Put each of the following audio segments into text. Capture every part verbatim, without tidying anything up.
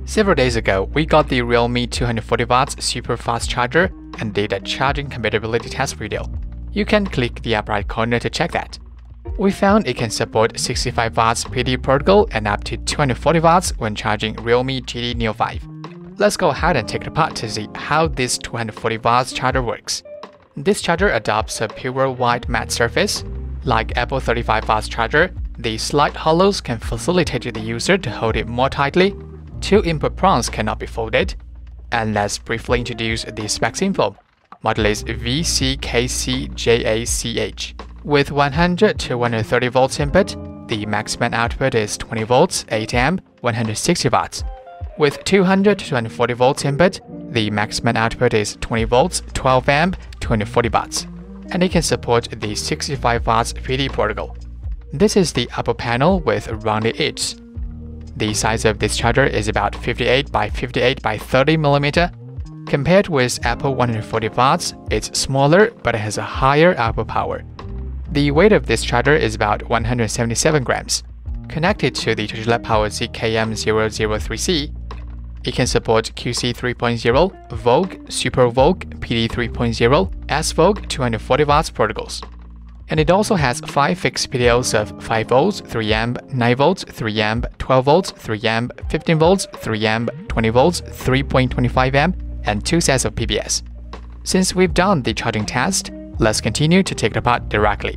Several days ago, we got the Realme two hundred forty watts super fast charger and did a charging compatibility test video. You can click the upper right corner to check that. We found it can support sixty-five watts P D protocol and up to two hundred forty watts when charging Realme G T Neo five. Let's go ahead and take it apart to see how this two hundred forty watts charger works. This charger adopts a pure white matte surface. Like Apple thirty-five watts charger, the slight hollows can facilitate the user to hold it more tightly. Two input prongs cannot be folded. And let's briefly introduce the specs info. Model is V C K C J A C H. With one hundred to one hundred thirty volts input, the maximum output is twenty volts, eight amp, one hundred sixty watts. With two hundred to two hundred forty volts input, the maximum output is twenty volts, twelve amp, two hundred forty watts. And it can support the sixty-five watts P D protocol. This is the upper panel with rounded edges. The size of this charger is about fifty-eight by fifty-eight by thirty millimeters. Compared with Apple one hundred forty watts, it's smaller but it has a higher output power. The weight of this charger is about one hundred seventy-seven grams. Connected to the Touchlab PowerZ K M zero zero three C, it can support Q C three point oh, Vogue, Super Vogue, P D three point oh, S Vogue two hundred forty watts protocols. And it also has five fixed P D Ls of five volts, three amp, nine volts, three amp, twelve volts, three amp, fifteen volts, three amp, twenty volts, three point two five amp, and two sets of P B S. Since we've done the charging test, let's continue to take it apart directly.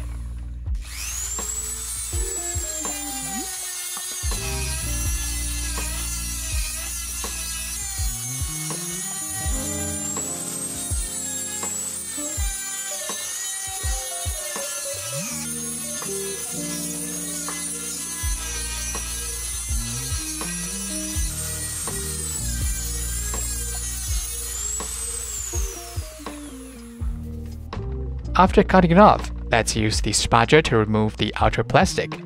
After cutting it off, let's use the spatula to remove the outer plastic.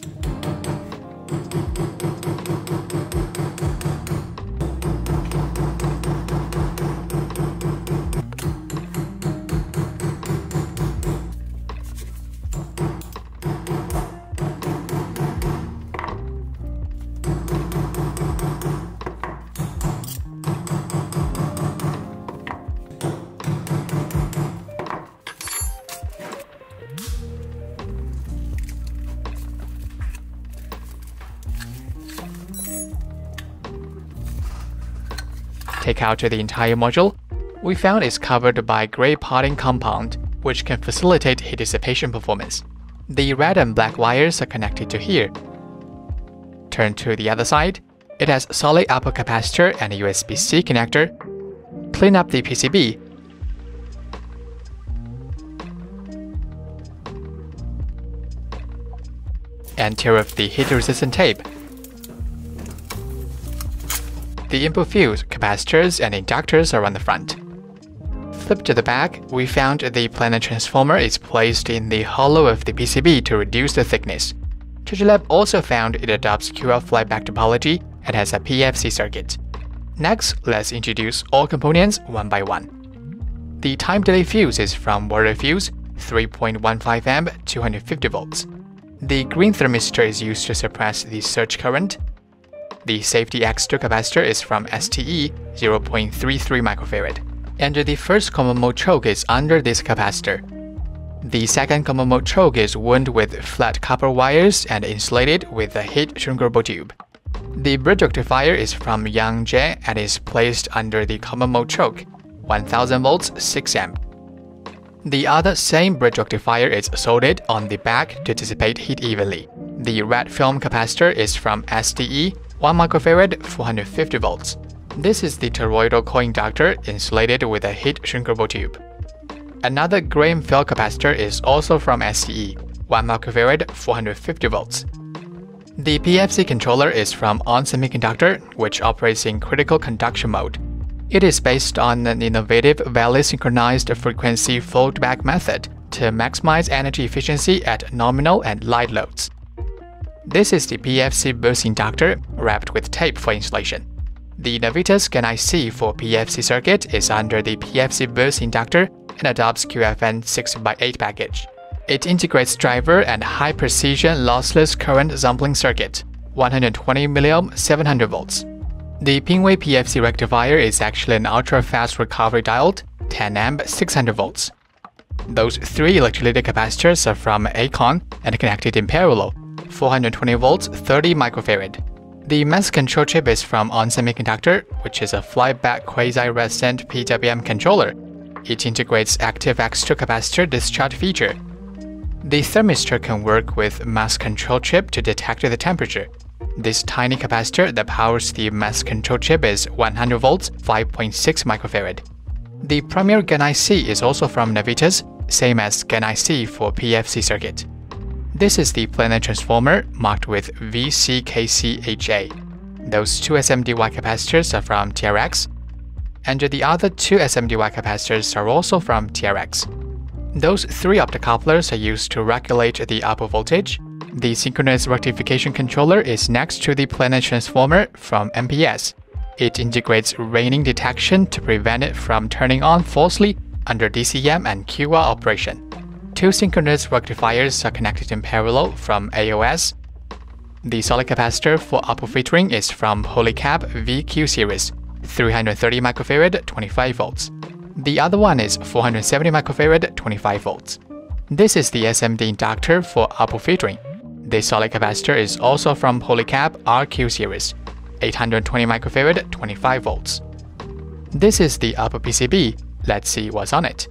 Take out the entire module. We found it's covered by gray potting compound, which can facilitate heat dissipation performance. The red and black wires are connected to here. Turn to the other side. It has solid output capacitor and a U S B C connector. Clean up the P C B. And tear off the heat-resistant tape. The input fuse, capacitors, and inductors are on the front. Flip to the back, we found the planar transformer is placed in the hollow of the P C B to reduce the thickness. Touchlab also found it adopts Q L flyback topology and has a P F C circuit. Next, let's introduce all components one by one. The time delay fuse is from Water Fuse, three point one five amp, two hundred fifty volts. The green thermistor is used to suppress the surge current. The safety X two capacitor is from S T E, zero point three three microfarad. And the first common mode choke is under this capacitor. The second common mode choke is wound with flat copper wires and insulated with a heat shrinkable tube. The bridge rectifier is from Yangzhe and is placed under the common mode choke, one thousand volts, six amp. The other same bridge rectifier is soldered on the back to dissipate heat evenly. The red film capacitor is from S T E, one microfarad, four hundred fifty volts. This is the toroidal coil inductor insulated with a heat shrinkable tube. Another green fill capacitor is also from S T E, one microfarad, four hundred fifty volts. The P F C controller is from ON Semiconductor, which operates in critical conduction mode. It is based on an innovative valley synchronized frequency foldback method to maximize energy efficiency at nominal and light loads. This is the P F C boost inductor wrapped with tape for insulation. The Navitas GaN I C for P F C circuit is under the P F C boost inductor and adopts Q F N six by eight package. It integrates driver and high-precision lossless current sampling circuit, one hundred twenty milliohm, seven hundred volts. The Pingwei P F C rectifier is actually an ultra-fast recovery diode, ten amp, six hundred volts. Those three electrolytic capacitors are from Acon and connected in parallel, four hundred twenty volts, thirty microfarad. The mass control chip is from ON Semiconductor, which is a flyback quasi-resistant P W M controller. It integrates active X two capacitor discharge feature. The thermistor can work with mass control chip to detect the temperature. This tiny capacitor that powers the mass control chip is one hundred volts, five point six microfarad. The primary GaN I C is also from Navitas, same as GaN I C for P F C circuit. This is the planar transformer marked with V C K C H A. Those two S M D Y capacitors are from T R X, and the other two S M D Y capacitors are also from T R X. Those three optocouplers are used to regulate the output voltage. The synchronous rectification controller is next to the planar transformer from M P S. It integrates raining detection to prevent it from turning on falsely under D C M and Q R operation. Two synchronous rectifiers are connected in parallel from A O S. The solid capacitor for output filtering is from Polycab V Q series, three hundred thirty microfarad, twenty-five volts. The other one is four hundred seventy microfarad, twenty-five volts. This is the S M D inductor for output filtering. The solid capacitor is also from Polycab R Q series, eight hundred twenty microfarad, twenty-five volts. This is the output P C B. Let's see what's on it.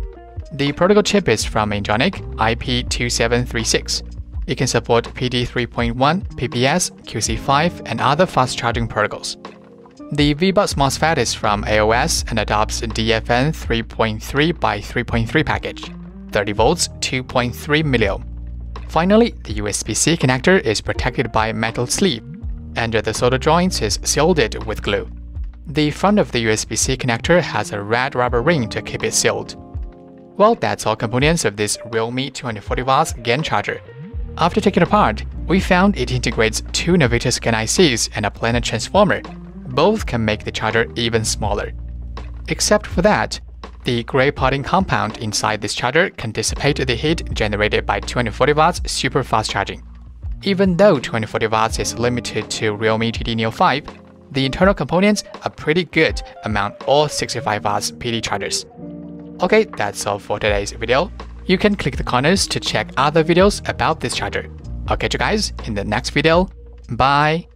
The protocol chip is from Enjonic I P two seven three six. It can support P D three point one, P P S, Q C five, and other fast charging protocols. The V BUS MOSFET is from A O S and adopts D F N three point three by three point three package, thirty volts, two point three milliohm. Finally, the U S B C connector is protected by metal sleeve, and the solder joints is sealed with glue. The front of the U S B C connector has a red rubber ring to keep it sealed. Well, that's all components of this Realme two hundred forty watts GaN charger. After taking it apart, we found it integrates two Navitas GaN I Cs and a planar transformer. Both can make the charger even smaller. Except for that, the gray potting compound inside this charger can dissipate the heat generated by two hundred forty watts super fast charging. Even though two hundred forty watts is limited to Realme T D Neo five, the internal components are pretty good among all sixty-five watts P D chargers. Okay, that's all for today's video. You can click the corners to check other videos about this charger. I'll catch you guys in the next video. Bye!